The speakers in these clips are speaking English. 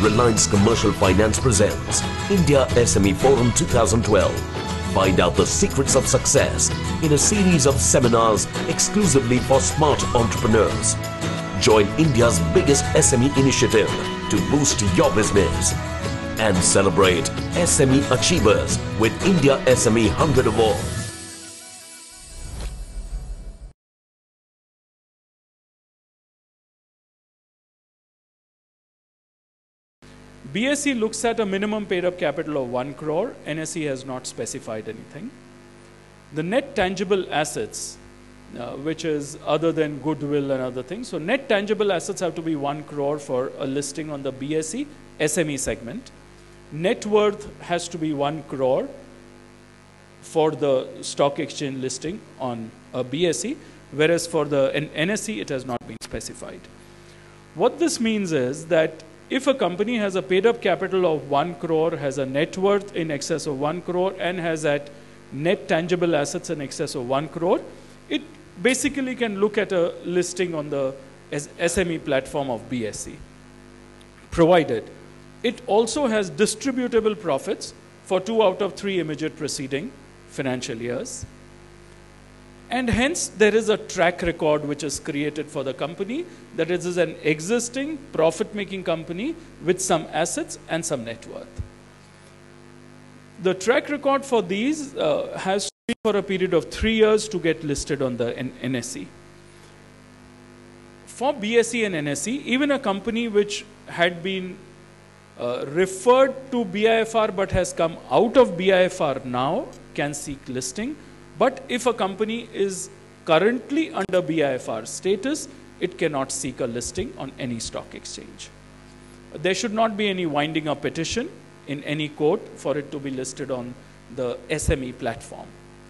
Reliance Commercial Finance presents India SME Forum 2012. Find out the secrets of success in a series of seminars exclusively for smart entrepreneurs. Join India's biggest SME initiative to boost your business and celebrate SME achievers with India SME 100 Award. BSE looks at a minimum paid up capital of 1 crore. NSE has not specified anything. The net tangible assets, which is other than goodwill and other things. So net tangible assets have to be 1 crore for a listing on the BSE SME segment. Net worth has to be 1 crore for the stock exchange listing on a BSE, whereas for the NSE it has not been specified. What this means is that if a company has a paid up capital of 1 crore, has a net worth in excess of 1 crore, and has at net tangible assets in excess of 1 crore, it basically can look at a listing on the SME platform of BSE, provided it also has distributable profits for 2 out of 3 immediate preceding financial years. And hence, there is a track record which is created for the company, that it is an existing profit-making company with some assets and some net worth. The track record for these has to be for a period of 3 years to get listed on the NSE. For BSE and NSE, even a company which had been referred to BIFR but has come out of BIFR now can seek listing. But if a company is currently under BIFR status, it cannot seek a listing on any stock exchange. There should not be any winding up petition in any court for it to be listed on the SME platform.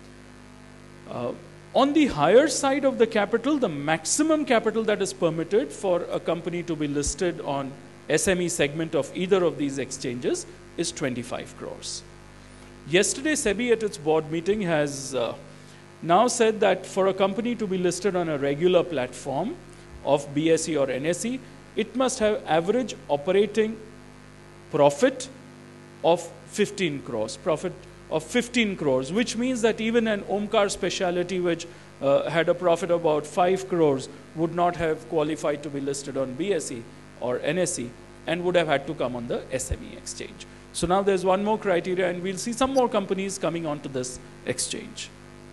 On the higher side of the capital, the maximum capital that is permitted for a company to be listed on SME segment of either of these exchanges is 25 crores. Yesterday, SEBI at its board meeting has now said that for a company to be listed on a regular platform of BSE or NSE, it must have average operating profit of 15 crores, which means that even an Omkar Specialty, which had a profit of about 5 crores, would not have qualified to be listed on BSE or NSE and would have had to come on the SME exchange. So now there's one more criteria, and we'll see some more companies coming onto this exchange.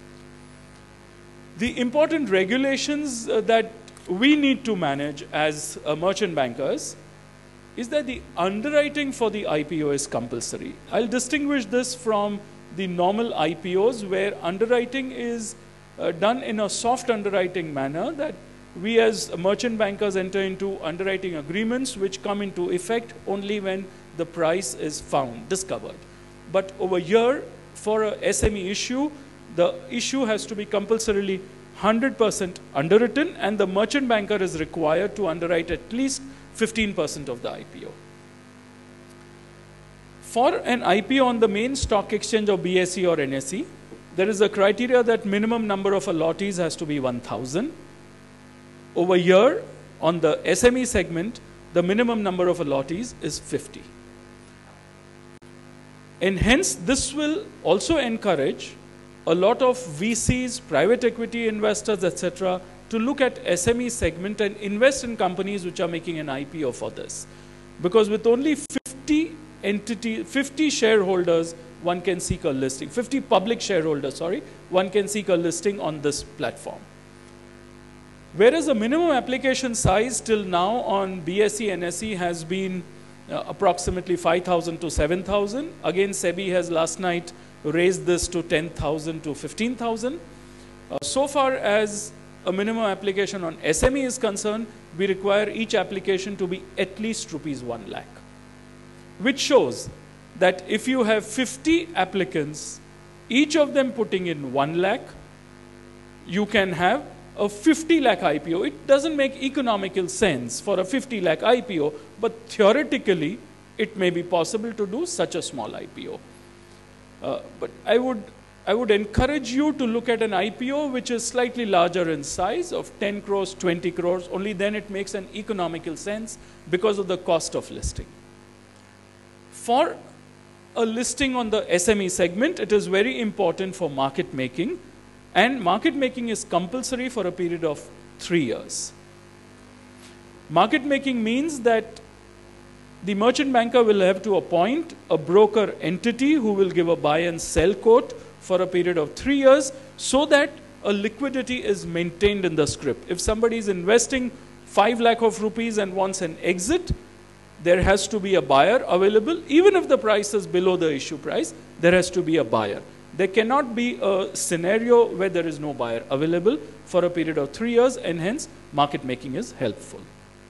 The important regulations that we need to manage as merchant bankers is that the underwriting for the IPO is compulsory. I'll distinguish this from the normal IPOs where underwriting is done in a soft underwriting manner, that we as merchant bankers enter into underwriting agreements which come into effect only when the price is discovered. But over here, for a SME issue, the issue has to be compulsorily 100% underwritten, and the merchant banker is required to underwrite at least 15% of the IPO. For an IPO on the main stock exchange of BSE or NSE, there is a criteria that minimum number of allottees has to be 1,000. Over here, on the SME segment, the minimum number of allottees is 50. And hence, this will also encourage a lot of VCs, private equity investors, etc., to look at SME segment and invest in companies which are making an IPO for this. Because with only 50 shareholders, one can seek a listing. 50 public shareholders, sorry, one can seek a listing on this platform. Whereas the minimum application size till now on BSE NSE has been approximately 5,000 to 7,000. Again, SEBI has last night raised this to 10,000 to 15,000. So far as a minimum application on SME is concerned, we require each application to be at least rupees 1 lakh, which shows that if you have 50 applicants, each of them putting in 1 lakh, you can have a 50 lakh IPO. It doesn't make economical sense for a 50 lakh IPO, but theoretically, it may be possible to do such a small IPO. But I would encourage you to look at an IPO which is slightly larger in size of 10 crores, 20 crores, only then it makes an economical sense because of the cost of listing. For a listing on the SME segment, it is very important for market making, and market making is compulsory for a period of 3 years. Market making means that the merchant banker will have to appoint a broker entity who will give a buy and sell quote for a period of 3 years so that a liquidity is maintained in the scrip. If somebody is investing 5 lakh of rupees and wants an exit, there has to be a buyer available. Even if the price is below the issue price, there has to be a buyer. There cannot be a scenario where there is no buyer available for a period of 3 years, and hence market making is helpful.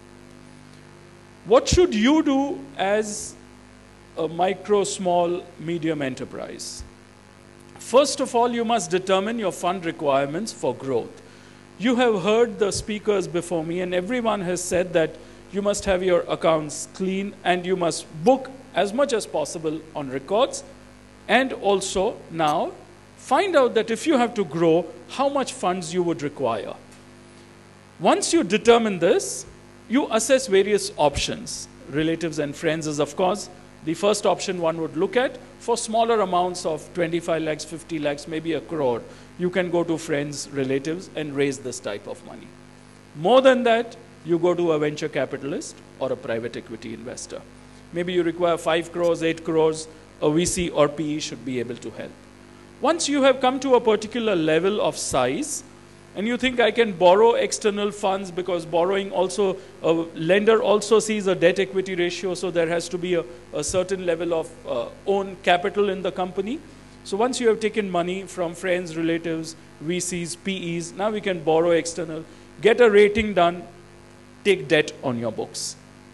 What should you do as a micro, small, medium enterprise? First of all, you must determine your fund requirements for growth. You have heard the speakers before me, and everyone has said that you must have your accounts clean and you must book as much as possible on records. And also now find out that if you have to grow, how much funds you would require. Once you determine this, you assess various options. Relatives and friends is, of course, the first option one would look at. For smaller amounts of 25 lakhs, 50 lakhs, maybe a crore, you can go to friends, relatives, and raise this type of money. More than that, you go to a venture capitalist or a private equity investor. Maybe you require 5 crores, 8 crores, a VC or PE should be able to help. Once you have come to a particular level of size, and you think I can borrow external funds, because borrowing also, a lender also sees a debt equity ratio, so there has to be a certain level of own capital in the company. So once you have taken money from friends, relatives, VCs, PEs, now we can borrow external, get a rating done, take debt on your books.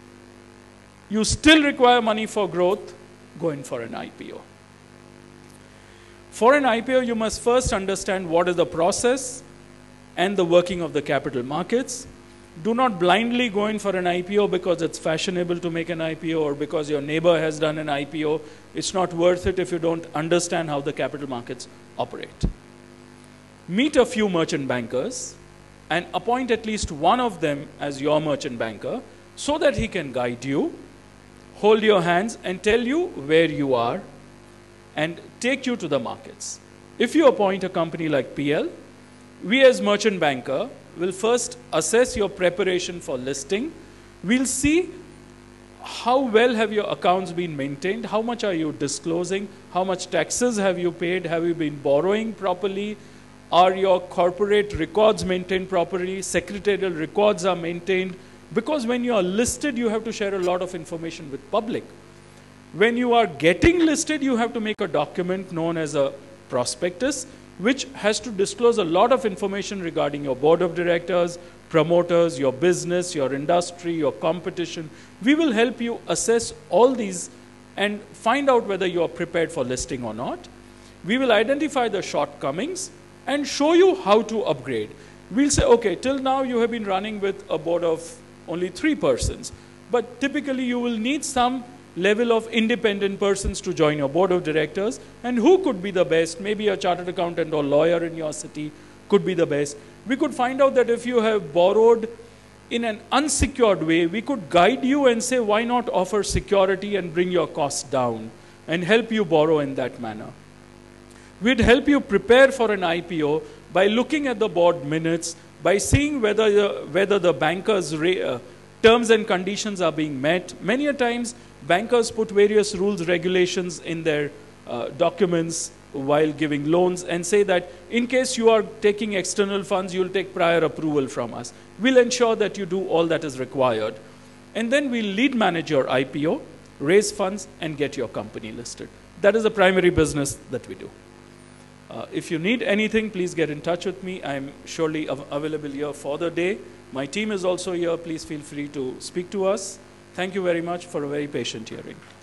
You still require money for growth, go in for an IPO. For an IPO, you must first understand what is the process and the working of the capital markets. Do not blindly go in for an IPO because it's fashionable to make an IPO or because your neighbor has done an IPO. It's not worth it if you don't understand how the capital markets operate. Meet a few merchant bankers and appoint at least one of them as your merchant banker so that he can guide you, hold your hands and tell you where you are and take you to the markets. If you appoint a company like PL, we as merchant banker will first assess your preparation for listing. We'll see how well have your accounts been maintained, how much are you disclosing, how much taxes have you paid, have you been borrowing properly, are your corporate records maintained properly, secretarial records are maintained, because when you are listed, you have to share a lot of information with public. When you are getting listed, you have to make a document known as a prospectus, which has to disclose a lot of information regarding your board of directors, promoters, your business, your industry, your competition. We will help you assess all these and find out whether you are prepared for listing or not. We will identify the shortcomings and show you how to upgrade. We'll say, okay, till now you have been running with a board of only 3 persons, but typically you will need some level of independent persons to join your board of directors. And who could be the best? Maybe a chartered accountant or lawyer in your city could be the best. We could find out that if you have borrowed in an unsecured way, we could guide you and say, why not offer security and bring your costs down and help you borrow in that manner. We'd help you prepare for an IPO by looking at the board minutes, by seeing whether the bankers' terms and conditions are being met. Many a times, bankers put various rules, regulations in their documents while giving loans and say that in case you are taking external funds, you'll take prior approval from us. We'll ensure that you do all that is required. And then we'll lead manage your IPO, raise funds, and get your company listed. That is the primary business that we do. If you need anything, please get in touch with me. I'm surely available here for the day. My team is also here. Please feel free to speak to us. Thank you very much for a very patient hearing.